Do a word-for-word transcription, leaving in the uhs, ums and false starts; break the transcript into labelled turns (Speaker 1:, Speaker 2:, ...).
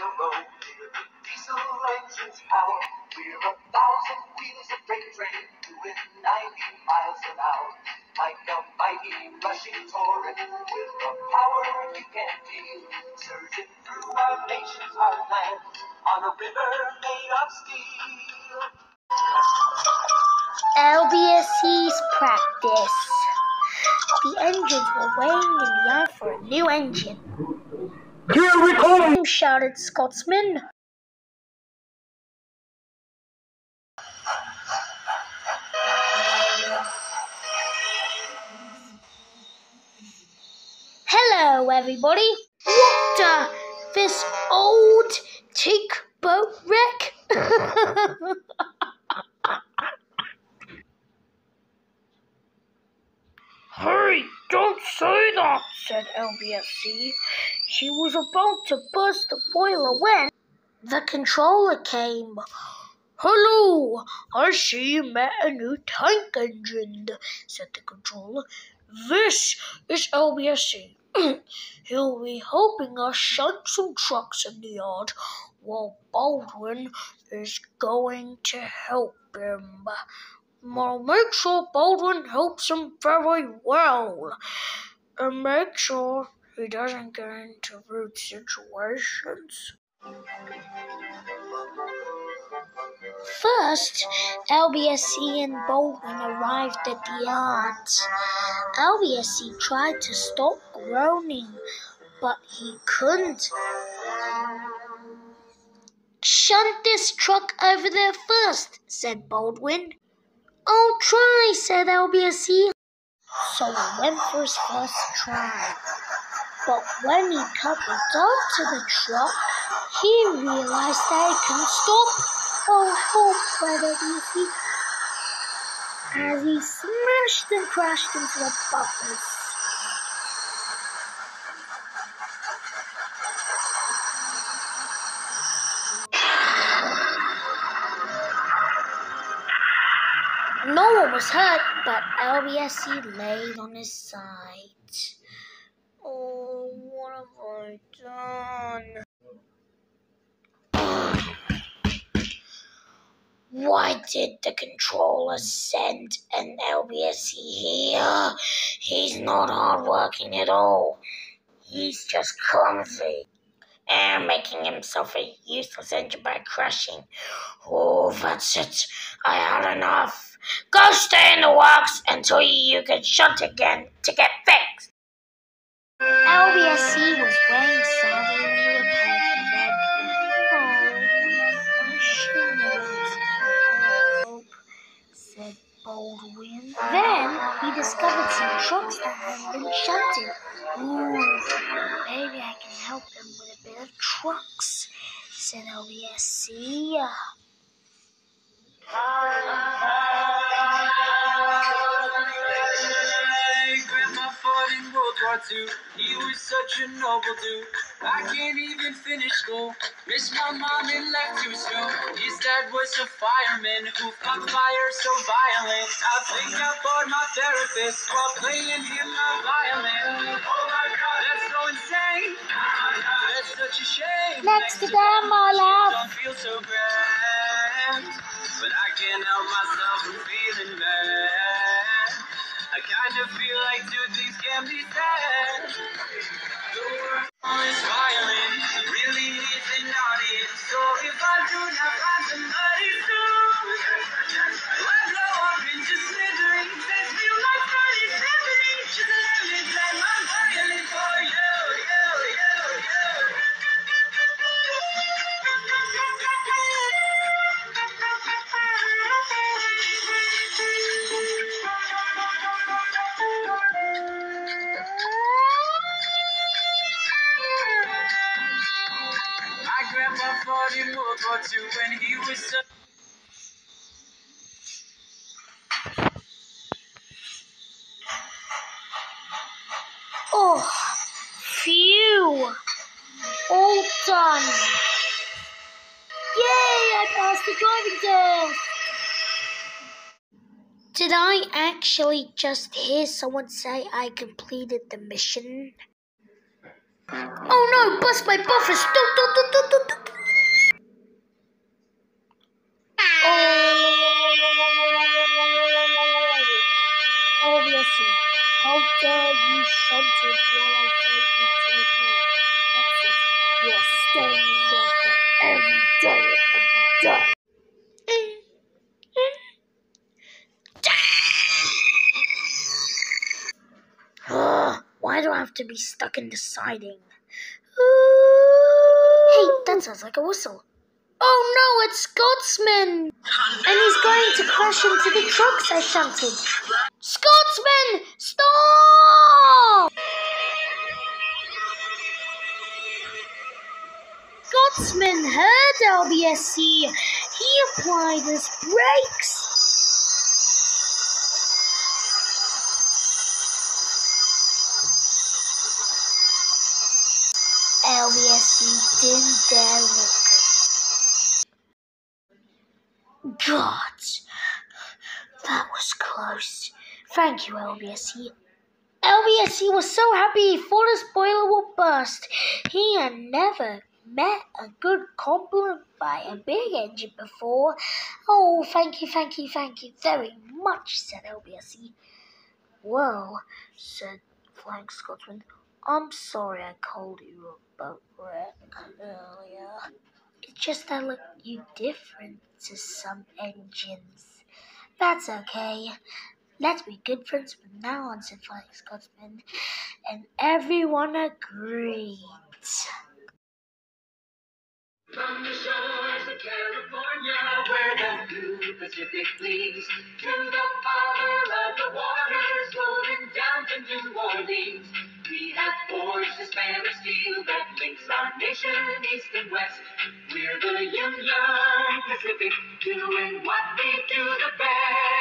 Speaker 1: railroad, near the diesel engine's power. We're a thousand wheels of freight train doing ninety miles an hour. Like a mighty rushing torrent with a power you can't feel, surging through our nation's heartland on a river made of steel.
Speaker 2: L B S C's practice. The engines were waiting in the yard for a new engine.
Speaker 3: Here we come!
Speaker 2: Shouted Scotsman. Hello, everybody. What uh, this old teak boat wreck?
Speaker 3: Hey, don't say that, said L B S C.
Speaker 2: She was about to burst the boiler when the controller came.
Speaker 3: Hello, I see you met a new tank engine, said the controller. This is L B S C. He'll be helping us shunt some trucks in the yard while Baldwin is going to help him. Well, make sure Baldwin helps him very well. And make sure he doesn't get into rude situations.
Speaker 2: First, L B S C and Baldwin arrived at the yard. L B S C tried to stop groaning, but he couldn't. "Shunt this truck over there first," said Baldwin. "I'll try," said L B S C. So he went for his first try. But when he coupled up to the truck, he realized that he couldn't stop. Oh, oh, cried L B S C as he smashed and crashed into the buffers. No one was hurt, but L B S C laid on his side. Oh, what have I done? Why did the controller send an L B S C here? He's not hardworking at all. He's just clumsy and making himself a useless engine by crashing. Oh, that's it. I had enough. Go stay in the works until you get shunt again to get fixed. L B S C was wearing sadly in the repair shed. Oh, I shouldn't have asked for help, said Baldwin. Then he discovered some trucks that hadn't been shunted. Ooh, maybe I can help them with a bit of trucks, said L B S C.
Speaker 1: Two. He was such a noble dude. I can't even finish school. Miss my mom and left too soon. His dad was a fireman who fought fire so violent. I think I bored my therapist while playing him my violin. Oh my God, that's so insane. That's such a shame.
Speaker 2: Next to them, my love.
Speaker 1: Don't feel so grand, but I can't help myself from feeling bad. I kind of feel like two things can be said. The world is violent, really needs an audience. So if I do not find somebody soon, I'll blow up into smithereens. That feel like Friday seventies. Just let me play my violin for you, you, you, you. In World War Two when he was so
Speaker 2: Oh, phew! All done! Yay! I passed the driving test! Did I actually just hear someone say I completed the mission? Oh
Speaker 3: no! Bust my buffers! Do, do, do, do, do, do. Oh, L B S C, how dare you shunted while I fight you to repair? That's it. You are staying in there for every day of every day. Ugh, why do I have to be stuck in the siding? Hey, that sounds like a whistle. Oh no, it's Scotsman! And he's going to crash into the trucks I shunted. Scotsman, stop! Scotsman heard L B S C. He applied his brakes. L B S C didn't dare look. God, that was close. Thank you, L B S C. L B S C was so happy he thought his boiler would burst. He had never met a good compliment by a big engine before. Oh, thank you, thank you, thank you very much, said L B S C. Well, said Flying Scotsman, I'm sorry I called you a boat wreck earlier. It's just I look you different to some engines. That's okay. Let's be good friends from now on, said Flying Scotsman. And everyone agreed.
Speaker 1: From the shores of California, where the blue Pacific bleeds, to the father of the waters, rolling down to New Orleans, we have forged a span of steel that links our nation east and west. We're the Union Pacific, doing what we do the best.